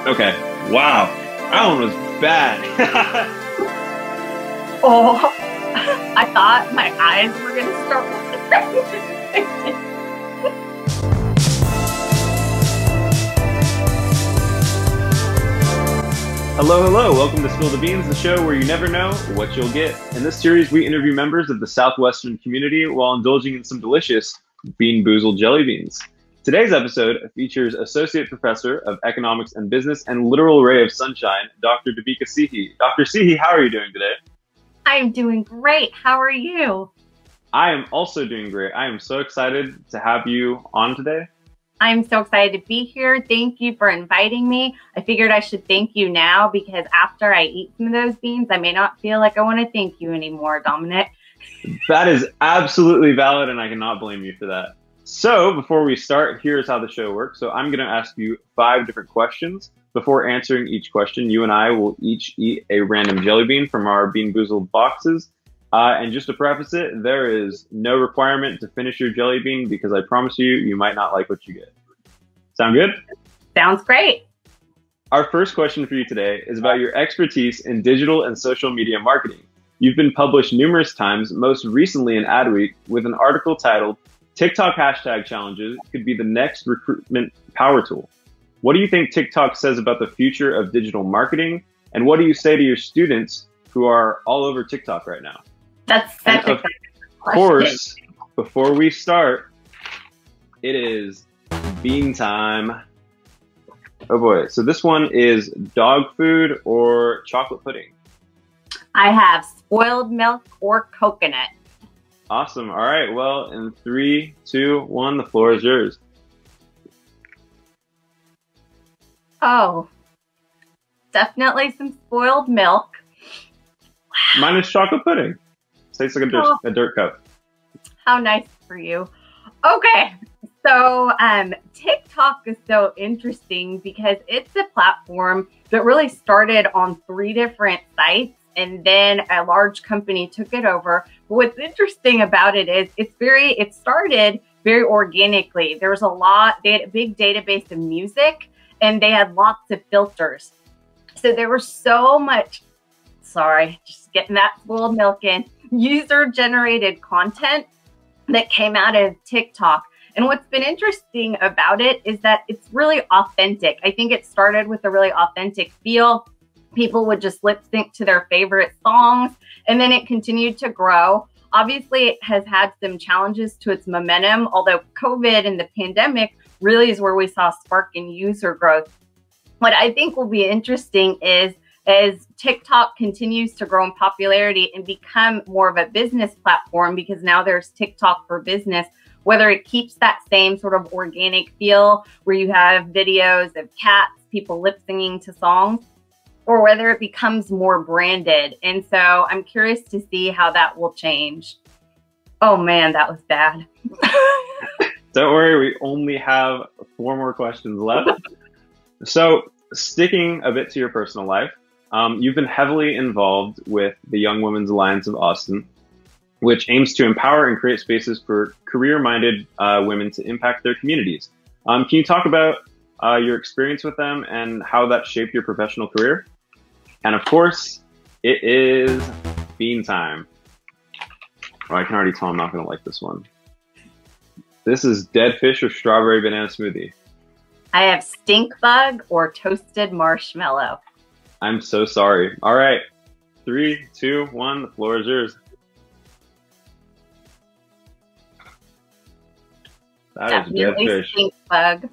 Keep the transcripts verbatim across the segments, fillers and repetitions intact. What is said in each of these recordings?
Okay. Wow. That one was bad. Oh, I thought my eyes were going to start watering. Hello, hello. Welcome to Spill the Beans, the show where you never know what you'll get. In this series, we interview members of the Southwestern community while indulging in some delicious Bean Boozled jelly beans. Today's episode features Associate Professor of Economics and Business and literal ray of sunshine, Doctor Debika Sihi. Doctor Sihi, how are you doing today? I'm doing great. How are you? I am also doing great. I am so excited to have you on today. I'm so excited to be here. Thank you for inviting me. I figured I should thank you now because after I eat some of those beans, I may not feel like I want to thank you anymore, Dominic. That is absolutely valid, and I cannot blame you for that. So before we start, here's how the show works. So I'm going to ask you five different questions. Before answering each question, you and I will each eat a random jelly bean from our Bean Boozled boxes. Uh, and just to preface it, there is no requirement to finish your jelly bean because I promise you, you might not like what you get. Sound good? Sounds great. Our first question for you today is about your expertise in digital and social media marketing. You've been published numerous times, most recently in Adweek, with an article titled, TikTok hashtag challenges could be the next recruitment power tool. What do you think TikTok says about the future of digital marketing? And what do you say to your students who are all over TikTok right now? That's such and a of course, before we start, it is bean time. Oh boy. So this one is dog food or chocolate pudding? I have spoiled milk or coconut. Awesome. All right. Well, in three, two, one, the floor is yours. Oh, definitely some spoiled milk. Mine is chocolate pudding. Tastes like a dirt, Oh, a dirt cup. how nice for you. Okay, so um, TikTok is so interesting because it's a platform that really started on three different sites, and then a large company took it over. But what's interesting about it is it's very, it started very organically. There was a lot, they had a big database of music, and they had lots of filters. So there was so much, sorry, just getting that spoiled milk in, user-generated content that came out of TikTok. And what's been interesting about it is that it's really authentic. I think it started with a really authentic feel. People would just lip sync to their favorite songs, and then it continued to grow. Obviously, it has had some challenges to its momentum, although COVID and the pandemic really is where we saw a spark in user growth. What I think will be interesting is as TikTok continues to grow in popularity and become more of a business platform, because now there's TikTok for business, whether it keeps that same sort of organic feel where you have videos of cats, people lip singing to songs, or whether it becomes more branded. And so I'm curious to see how that will change. Oh man, that was bad. Don't worry, we only have four more questions left. So sticking a bit to your personal life, um, you've been heavily involved with the Young Women's Alliance of Austin, which aims to empower and create spaces for career-minded uh, women to impact their communities. Um, can you talk about uh, your experience with them and how that shaped your professional career? And of course, it is bean time. Oh, I can already tell I'm not going to like this one. This is dead fish or strawberry banana smoothie. I have stink bug or toasted marshmallow. I'm so sorry. All right. Three, two, one. The floor is yours. That Definitely is dead fish. Stink bug.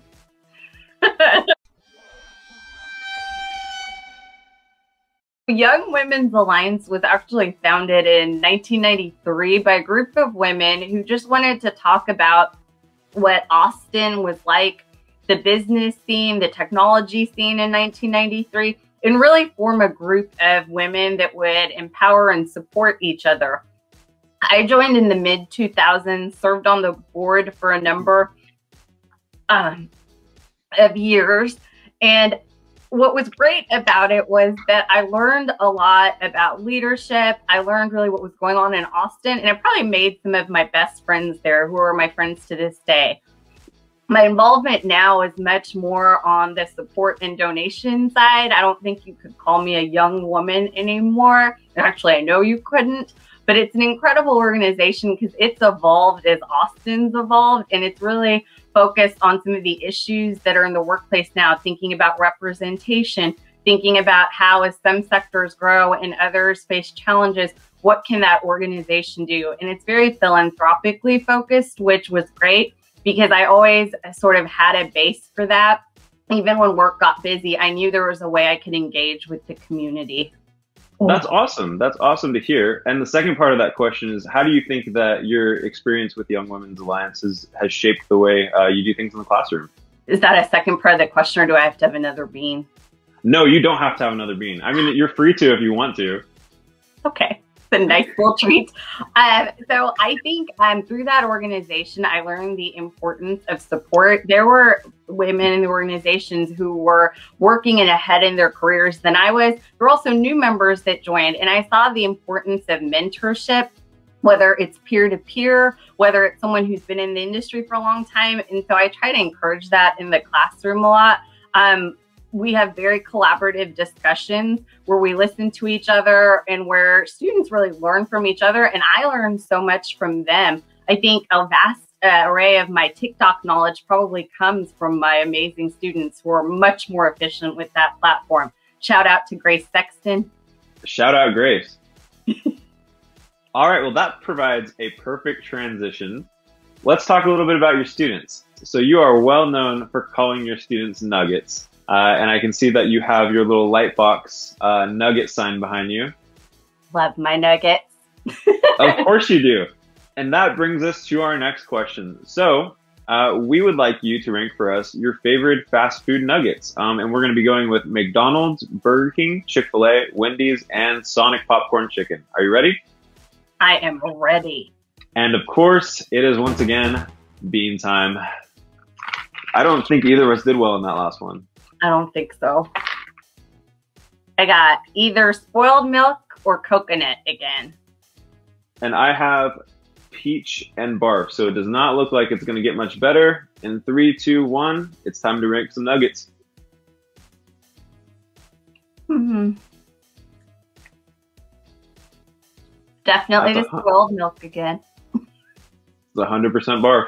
Young Women's Alliance was actually founded in nineteen ninety-three by a group of women who just wanted to talk about what Austin was like, the business scene, the technology scene in nineteen ninety-three, and really form a group of women that would empower and support each other. I joined in the mid two thousands, served on the board for a number um, of years. And what was great about it was that I learned a lot about leadership. I learned really what was going on in Austin, and it probably made some of my best friends there who are my friends to this day. My involvement now is much more on the support and donation side. I don't think you could call me a young woman anymore. Actually, I know you couldn't, but it's an incredible organization because it's evolved as Austin's evolved, and it's really focused on some of the issues that are in the workplace now, thinking about representation, thinking about how as some sectors grow and others face challenges, what can that organization do? And it's very philanthropically focused, which was great because I always sort of had a base for that. Even when work got busy, I knew there was a way I could engage with the community. That's awesome. That's awesome to hear. And the second part of that question is, how do you think that your experience with Young Women's Alliance has, has shaped the way uh, you do things in the classroom? Is that a second part of the question, or do I have to have another bean? No, you don't have to have another bean. I mean, you're free to if you want to. Okay. It's a nice little treat. Um, so I think um, through that organization, I learned the importance of support. There were women in the organizations who were working and ahead in their careers than I was. There were also new members that joined, and I saw the importance of mentorship, whether it's peer-to-peer, whether it's someone who's been in the industry for a long time. And so I try to encourage that in the classroom a lot. Um, we have very collaborative discussions where we listen to each other and where students really learn from each other. And I learn so much from them. I think a vast uh, array of my TikTok knowledge probably comes from my amazing students who are much more efficient with that platform. Shout out to Grace Sexton. Shout out, Grace. All right, well, that provides a perfect transition. Let's talk a little bit about your students. So you are well known for calling your students nuggets. Uh, and I can see that you have your little Lightbox uh, nugget sign behind you. Love my nuggets. Of course you do. And that brings us to our next question. So uh, we would like you to rank for us your favorite fast food nuggets. Um, and we're going to be going with McDonald's, Burger King, Chick-fil-A, Wendy's, and Sonic Popcorn Chicken. Are you ready? I am ready. And of course, it is once again bean time. I don't think either of us did well in that last one. I don't think so. I got either spoiled milk or coconut again. And I have peach and barf, so it does not look like it's going to get much better. In three, two, one, it's time to rank some nuggets. Mm-hmm. Definitely the spoiled milk again. It's one hundred percent barf.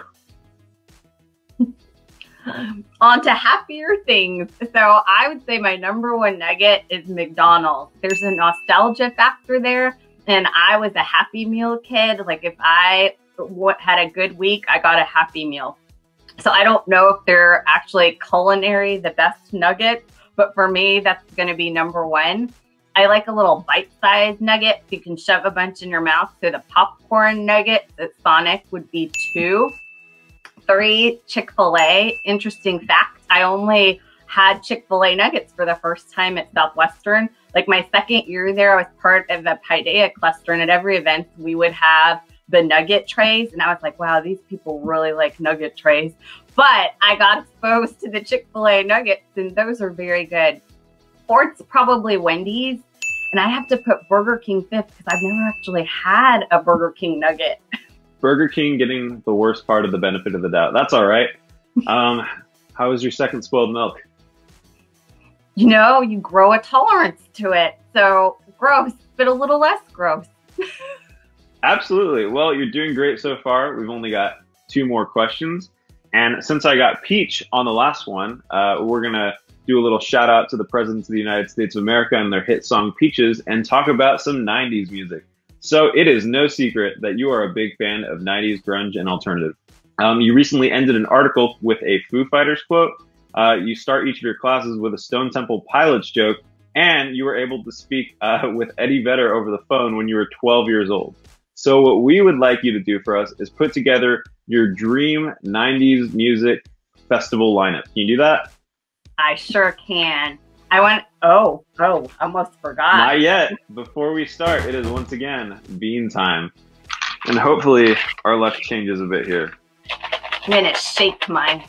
On to happier things. So I would say my number one nugget is McDonald's. There's a nostalgia factor there. And I was a Happy Meal kid. Like if I had a good week, I got a Happy Meal. So I don't know if they're actually culinary, the best nuggets, but for me, that's going to be number one. I like a little bite-sized nugget so you can shove a bunch in your mouth. So the popcorn nuggets at Sonic would be two. Three, Chick-fil-A. Interesting fact, I only had Chick-fil-A nuggets for the first time at Southwestern. Like my second year there, I was part of the Paideia cluster, and at every event we would have the nugget trays. And I was like, wow, these people really like nugget trays. But I got exposed to the Chick-fil-A nuggets, and those are very good. Fourth's probably Wendy's. And I have to put Burger King fifth because I've never actually had a Burger King nugget. Burger King getting the worst part of the benefit of the doubt. That's all right. Um, how was your second spoiled milk? You know, you grow a tolerance to it. So gross, but a little less gross. Absolutely. Well, you're doing great so far. We've only got two more questions. And since I got peach on the last one, uh, we're going to do a little shout out to the Presidents of the United States of America and their hit song Peaches and talk about some nineties music. So it is no secret that you are a big fan of nineties grunge and alternative. Um, you recently ended an article with a Foo Fighters quote. Uh, you start each of your classes with a Stone Temple Pilots joke, and you were able to speak uh, with Eddie Vedder over the phone when you were twelve years old. So what we would like you to do for us is put together your dream nineties music festival lineup. Can you do that? I sure can. I went, oh, oh, almost forgot. Not yet. Before we start, it is once again bean time. And hopefully our luck changes a bit here. I'm gonna shake mine.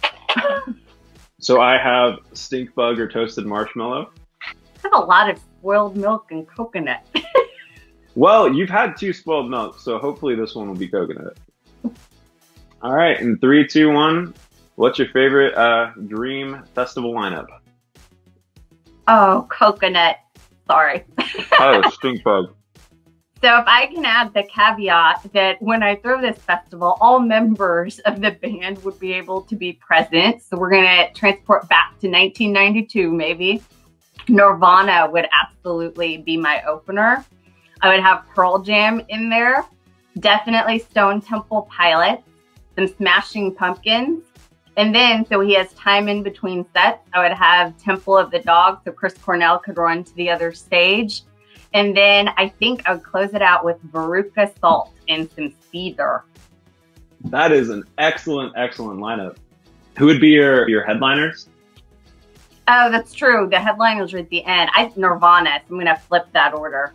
So I have stink bug or toasted marshmallow. I have a lot of spoiled milk and coconut. Well, you've had two spoiled milk, so hopefully this one will be coconut. All right, in three, two, one, What's your favorite uh, dream festival lineup? Oh, coconut. Sorry. Oh, stink bug. So if I can add the caveat that when I throw this festival, all members of the band would be able to be present. So we're going to transport back to nineteen ninety-two, maybe. Nirvana would absolutely be my opener. I would have Pearl Jam in there. Definitely Stone Temple Pilots. Some Smashing Pumpkins. And then, so he has time in between sets, I would have Temple of the Dog, so Chris Cornell could run to the other stage. And then I think I would close it out with Veruca Salt and some Seether. That is an excellent, excellent lineup. Who would be your, your headliners? Oh, that's true. The headliners are at the end. I Nirvana, so I'm going to flip that order.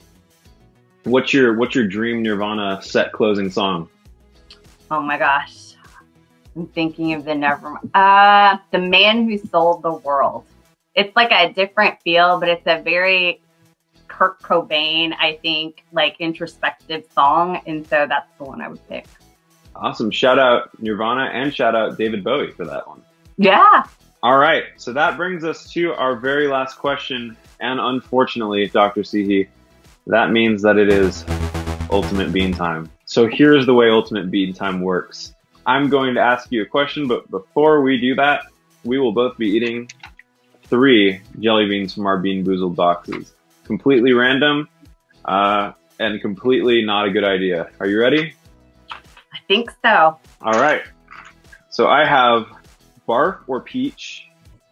What's your, what's your dream Nirvana set closing song? Oh my gosh. I'm thinking of the never. Uh, The Man Who Sold the World. It's like a different feel, but it's a very Kurt Cobain, I think, like introspective song. And so that's the one I would pick. Awesome. Shout out Nirvana and shout out David Bowie for that one. Yeah. All right. So that brings us to our very last question. And unfortunately, Doctor Sihi, that means that it is Ultimate Bean Time. So here's the way Ultimate Bean Time works. I'm going to ask you a question, but before we do that, we will both be eating three jelly beans from our Bean Boozled boxes. Completely random uh, and completely not a good idea. Are you ready? I think so. All right. So I have barf or peach,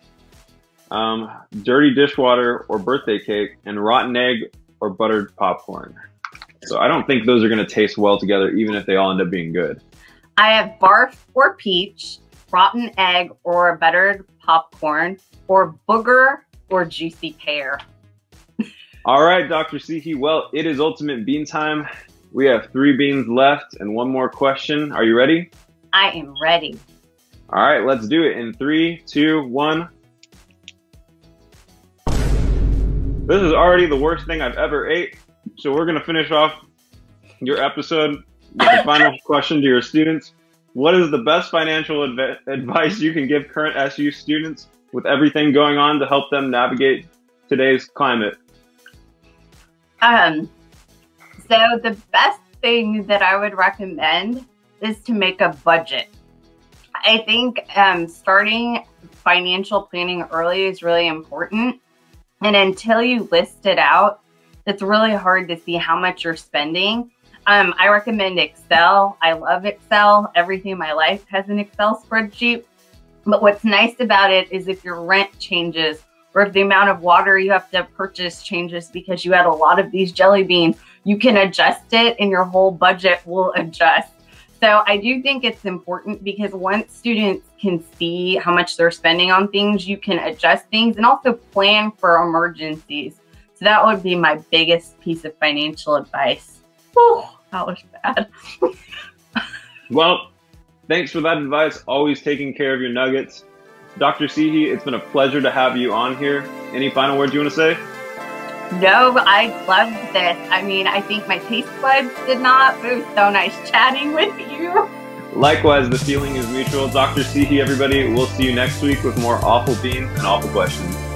um, dirty dishwater or birthday cake, and rotten egg or buttered popcorn. So I don't think those are going to taste well together, even if they all end up being good. I have barf or peach, rotten egg or buttered popcorn, or booger or juicy pear. All right, Doctor Sihi. Well, it is Ultimate Bean Time. We have three beans left and one more question. Are you ready? I am ready. All right, let's do it in three, two, one. This is already the worst thing I've ever ate. So we're going to finish off your episode with the final question to your students. What is the best financial adv advice you can give current S U students with everything going on to help them navigate today's climate? Um, so the best thing that I would recommend is to make a budget. I think um, starting financial planning early is really important. And until you list it out, it's really hard to see how much you're spending. Um, I recommend Excel. I love Excel. Everything in my life has an Excel spreadsheet. But what's nice about it is if your rent changes or if the amount of water you have to purchase changes because you had a lot of these jelly beans, you can adjust it and your whole budget will adjust. So I do think it's important because once students can see how much they're spending on things, you can adjust things and also plan for emergencies. So that would be my biggest piece of financial advice. Whew, that was bad. Well, thanks for that advice. Always taking care of your nuggets. Doctor Sihi, it's been a pleasure to have you on here. Any final words you want to say? No, I loved this. I mean, I think my taste buds did not. It was so nice chatting with you. Likewise, the feeling is mutual. Doctor Sihi, everybody, we'll see you next week with more awful beans and awful questions.